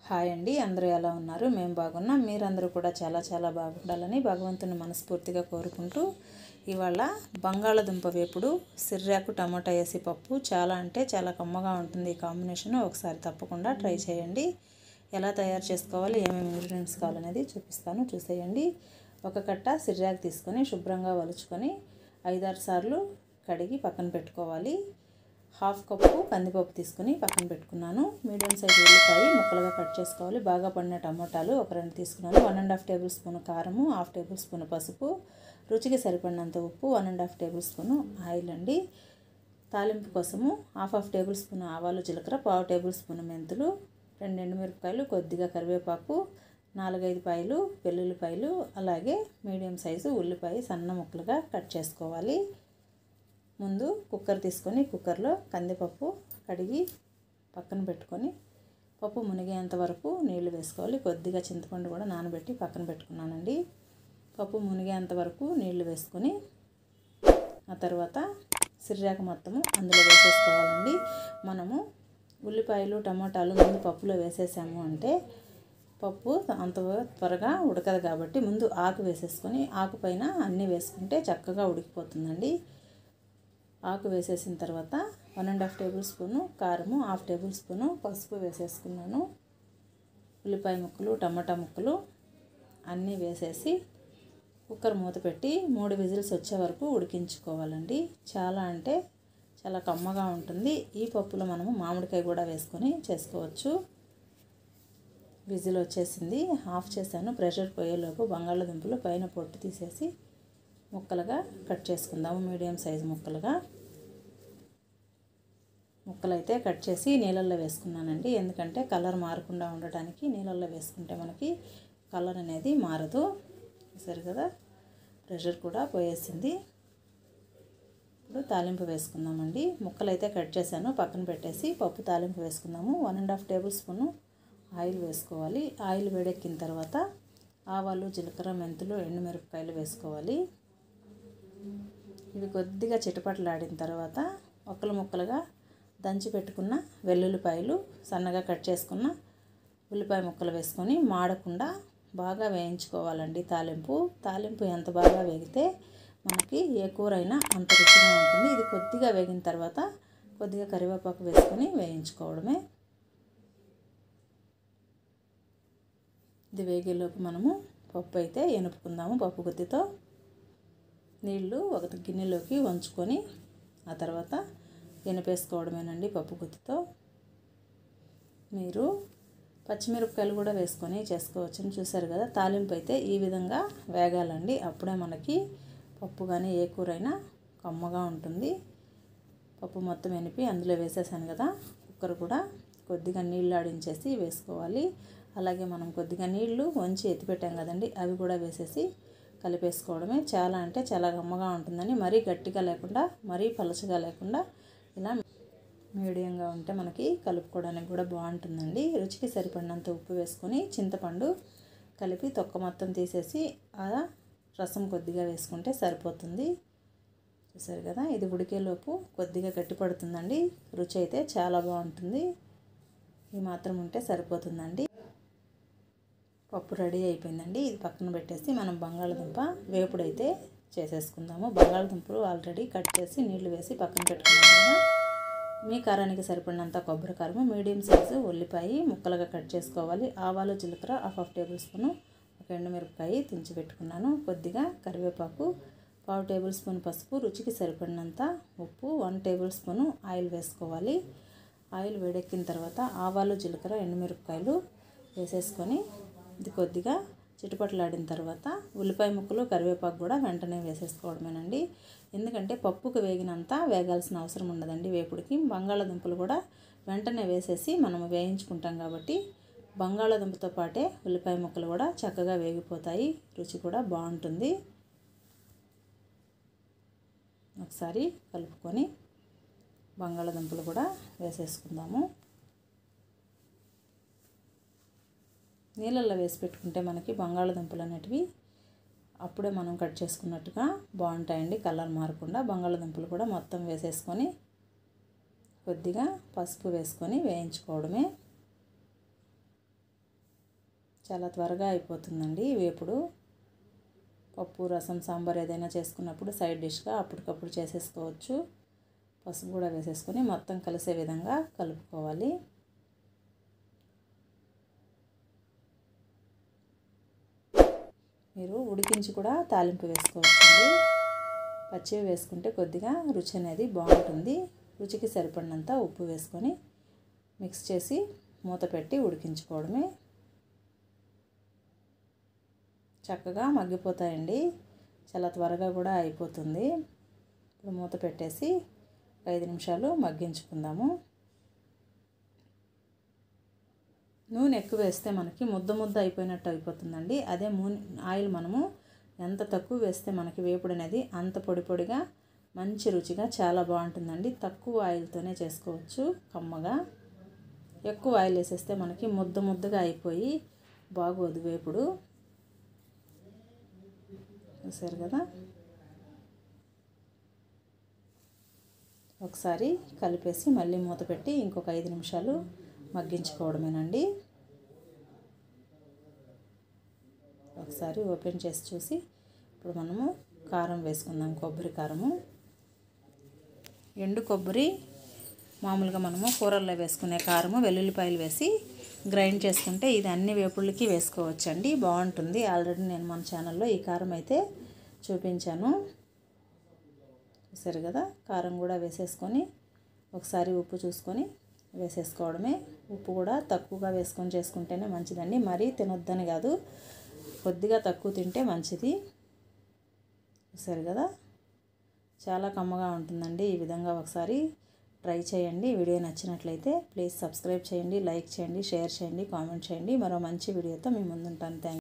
Hi అండి, అందరూ ఎలా ఉన్నారు? మేము బాగున్నాం. మీరందరూ కూడా చాలా బాగుండాలని భగవంతుని మనస్ఫూర్తిగా కోరుకుంటూ, ఇవాళ బంగాళదుంప వేపుడు, సిర్రాకు టమాటా వేసి పప్పు చాలా అంటే చాలా కమ్మగా ఉంటుంది. ఈ కాంబినేషన్ ఒకసారి తప్పకుండా ట్రై చేయండి. ఎలా తయారు చేసుకోవాలి, ఏమేమి ఇంగ్రీడియంట్స్ కావాలనేది చూపిస్తాను, చూసేయండి. ఒక కట్ట సిర్రాకు తీసుకొని శుభ్రంగా వలుచుకొని 5-6 సార్లు కడిగి పక్కన పెట్టుకోవాలి. హాఫ్ కప్పు కందిపప్పు తీసుకుని పక్కన పెట్టుకున్నాను. మీడియం సైజ్ ఉల్లిపాయ ముక్కలుగా కట్ చేసుకోవాలి. బాగా పండిన టమోటాలు ఒక 2 తీసుకున్నాను. 1½ టేబుల్ స్పూన్ కారము, హాఫ్ టేబుల్ స్పూన్ పసుపు, రుచికి సరిపడినంత ఉప్పు, 1½ టేబుల్ స్పూన్ ఆయిల్ అండి. తాలింపు కోసము హాఫ్ టేబుల్ స్పూన్ ఆవాలు జీలకర్ర, పావు టేబుల్ స్పూన్ మెంతులు, 2 ఎండుమిరపకాయలు, కొద్దిగా కరివేపాకు, 4-5 పాయలు వెల్లుల్లిపాయలు, అలాగే మీడియం సైజు ఉల్లిపాయ సన్న ముక్కలుగా కట్ చేసుకోవాలి. ముందు కుక్కర్ తీసుకొని కుక్కర్లో కందిపప్పు కడిగి పక్కన పెట్టుకొని పప్పు మునిగేంత వరకు నీళ్లు వేసుకోవాలి. కొద్దిగా చింతపండు కూడా నానబెట్టి పక్కన పెట్టుకున్నానండి. పప్పు మునిగేంత వరకు నీళ్లు వేసుకొని ఆ తర్వాత సిర్రాకు మొత్తము అందులో వేసేసుకోవాలండి. మనము ఉల్లిపాయలు టమాటాలు ముందు పప్పులో వేసేసాము అంటే పప్పు అంత త్వరగా ఉడకదు కాబట్టి ముందు ఆకు వేసేసుకొని ఆకు పైన అన్నీ వేసుకుంటే చక్కగా ఉడికిపోతుందండి. ఆకు వేసేసిన తర్వాత 1½ టేబుల్ స్పూను కారము, హాఫ్ టేబుల్ స్పూను పసుపు వేసేసుకున్నాను. ఉల్లిపాయ ముక్కలు టమాటా ముక్కలు అన్నీ వేసేసి కుక్కర్ మూత పెట్టి 3 విజిల్స్ వచ్చే వరకు ఉడికించుకోవాలండి. చాలా అంటే చాలా కమ్మగా ఉంటుంది. ఈ పప్పులో మనము మామిడికాయ కూడా వేసుకొని చేసుకోవచ్చు. విజిల్ వచ్చేసింది, ఆఫ్ చేశాను. ప్రెషర్ పోయేలోపు బంగాళదుంపలు పైన పొట్టు తీసేసి ముక్కలుగా కట్ చేసుకుందాము. మీడియం సైజు ముక్కలైతే కట్ చేసి నీళ్ళల్లో వేసుకున్నానండి. ఎందుకంటే కలర్ మారకుండా ఉండటానికి నీళ్ళల్లో వేసుకుంటే మనకి కలర్ అనేది మారదు. సరే కదా, ప్రెషర్ కూడా పోయేసింది. ఇప్పుడు తాలింపు వేసుకుందామండి. ముక్కలైతే కట్ చేశాను, పక్కన పెట్టేసి పప్పు తాలింపు వేసుకుందాము. 1½ టేబుల్ స్పూను ఆయిల్ వేసుకోవాలి. ఆయిల్ వేడెక్కిన తర్వాత ఆవాలు జీలకర్ర మెంతులు ఎండుమిరపకాయలు వేసుకోవాలి. ఇవి కొద్దిగా చిటపటలాడిన తర్వాత ముక్కలుగా దంచి పెట్టుకున్న వెల్లుల్లిపాయలు, సన్నగా కట్ చేసుకున్న ఉల్లిపాయ ముక్కలు వేసుకొని మాడకుండా బాగా వేయించుకోవాలండి. తాలింపు ఎంత బాగా వేగితే మనకి ఏ కూర అయినా అంత రుచిగా ఉంటుంది. ఇది కొద్దిగా వేగిన తర్వాత కొద్దిగా కరివేపాకు వేసుకొని వేయించుకోవడమే. ఇది వేగేలోపు మనము పప్పు అయితే ఎనుపుకుందాము. పప్పు గుత్తితో నీళ్లు ఒక గిన్నెలోకి వంచుకొని ఆ తర్వాత ఎనిపేసుకోవడమేనండి పప్పు గుత్తితో. మీరు పచ్చిమిరపకాయలు కూడా వేసుకొని చేసుకోవచ్చని చూసారు కదా. తాలింపు అయితే ఈ విధంగా వేగాలండి. అప్పుడే మనకి పప్పు కానీ ఏ కూర అయినా కమ్మగా ఉంటుంది. పప్పు మొత్తం ఎనిపి అందులో వేసేసాను కదా. కుక్కర్ కూడా కొద్దిగా నీళ్ళు ఆడించేసి వేసుకోవాలి. అలాగే మనం కొద్దిగా నీళ్లు వంచి ఎత్తిపెట్టాం కదండి, అవి కూడా వేసేసి కలిపేసుకోవడమే. చాలా అంటే చాలా కమ్మగా ఉంటుందని, మరీ గట్టిగా లేకుండా మరీ పలచగా లేకుండా ఇలా మీడియంగా ఉంటే మనకి కలుపుకోవడానికి కూడా బాగుంటుందండి. రుచికి సరిపడినంత ఉప్పు వేసుకొని చింతపండు కలిపి తొక్క మొత్తం తీసేసి ఆ రసం కొద్దిగా వేసుకుంటే సరిపోతుంది. చూసారు కదా, ఇది ఉడికేలోపు కొద్దిగా గట్టి పడుతుందండి. రుచి అయితే చాలా బాగుంటుంది. ఈ మాత్రం ఉంటే సరిపోతుందండి. పప్పు రెడీ అయిపోయిందండి. ఇది పక్కన పెట్టేసి మనం బంగాళదుంప వేపుడైతే చేసేసుకుందాము. బంగాళదుంపలు ఆల్రెడీ కట్ చేసి నీళ్లు వేసి పక్కన పెట్టుకున్నాము కదా. మీ కారానికి సరిపడినంత కొబ్బరి కారము, మీడియం సైజు ఉల్లిపాయ ముక్కలుగా కట్ చేసుకోవాలి. ఆవాలు జీలకర్ర హాఫ్ టేబుల్ స్పూను, ఒక ఎండుమిరపకాయ తుంచి పెట్టుకున్నాను. కొద్దిగా కరివేపాకు, పావు టేబుల్ స్పూన్ పసుపు, రుచికి సరిపడినంత ఉప్పు, 1 టేబుల్ స్పూను ఆయిల్ వేసుకోవాలి. ఆయిల్ వేడెక్కిన తర్వాత ఆవాలు జీలకర్ర ఎండుమిరపకాయలు వేసేసుకొని ఇది కొద్దిగా చిటపటలాడిన తర్వాత ఉల్లిపాయ ముక్కలు కరివేపాకు కూడా వెంటనే వేసేసుకోవడమేనండి. ఎందుకంటే పప్పుకు వేగినంత వేగాల్సిన అవసరం ఉండదండి వేపుడికి. బంగాళదుంపలు కూడా వెంటనే వేసేసి మనం వేయించుకుంటాం కాబట్టి బంగాళదుంపతో పాటే ఉల్లిపాయ ముక్కలు కూడా చక్కగా వేగిపోతాయి. రుచి కూడా బాగుంటుంది. ఒకసారి కలుపుకొని బంగాళదుంపలు కూడా వేసేసుకుందాము. నీళ్ళల్లో వేసి పెట్టుకుంటే మనకి బంగాళదుంపలు అనేటివి అప్పుడే మనం కట్ చేసుకున్నట్టుగా బాగుంటాయండి, కలర్ మారకుండా. బంగాళదుంపలు కూడా మొత్తం వేసేసుకొని కొద్దిగా పసుపు వేసుకొని వేయించుకోవడమే. చాలా త్వరగా అయిపోతుందండి వేపుడు. పప్పు, రసం, సాంబార్ ఏదైనా చేసుకున్నప్పుడు సైడ్ డిష్గా అప్పటికప్పుడు చేసేసుకోవచ్చు. పసుపు కూడా వేసేసుకొని మొత్తం కలిసే విధంగా కలుపుకోవాలి. మీరు ఉడికించి కూడా తాలింపు వేసుకోవచ్చండి. పచ్చివి వేసుకుంటే కొద్దిగా రుచి అనేది బాగుంటుంది. రుచికి సరిపడినంత ఉప్పు వేసుకొని మిక్స్ చేసి మూత పెట్టి ఉడికించుకోవడమే. చక్కగా మగ్గిపోతాయండి. చాలా త్వరగా కూడా అయిపోతుంది. ఇప్పుడు మూత పెట్టేసి 5 నిమిషాలు మగ్గించుకుందాము. నూనె ఎక్కువ వేస్తే మనకి ముద్ద ముద్ద అయిపోయినట్టు అయిపోతుందండి. అదే ఆయిల్ మనము ఎంత తక్కువ వేస్తే మనకి వేపుడు అనేది అంత పొడి పొడిగా మంచి రుచిగా చాలా బాగుంటుందండి. తక్కువ ఆయిల్తోనే చేసుకోవచ్చు కమ్మగా. ఎక్కువ ఆయిల్ వేసేస్తే మనకి ముద్ద ముద్దగా అయిపోయి బాగోదు వేపుడు. చూసారు కదా, ఒకసారి కలిపేసి మళ్ళీ మూత పెట్టి ఇంకొక 5 నిమిషాలు మగ్గించుకోవడమేనండి. ఒకసారి ఓపెన్ చేసి చూసి ఇప్పుడు మనము కారం వేసుకుందాం. కొబ్బరి కారము, ఎండు కొబ్బరి, మామూలుగా మనము కూరల్లో వేసుకునే కారము, వెల్లుల్లిపాయలు వేసి గ్రైండ్ చేసుకుంటే ఇది అన్ని వేపుళ్ళకి వేసుకోవచ్చండి. బాగుంటుంది. ఆల్రెడీ నేను మన ఛానల్లో ఈ కారం అయితే చూపించాను. చూసారు కదా, కారం కూడా వేసేసుకొని ఒకసారి ఉప్పు చూసుకొని వేసేసుకోవడమే. ఉప్పు కూడా తక్కువగా వేసుకొని చేసుకుంటేనే మంచిదండి. మరీ తినొద్దని కాదు, కొద్దిగా తక్కువ తింటే మంచిది. చూసారు కదా, చాలా కమ్మగా ఉంటుందండి. ఈ విధంగా ఒకసారి ట్రై చేయండి. వీడియో నచ్చినట్లయితే ప్లీజ్ సబ్స్క్రైబ్ చేయండి, లైక్ చేయండి, షేర్ చేయండి, కామెంట్ చేయండి. మరో మంచి వీడియోతో మీ ముందుంటాను. Thank you.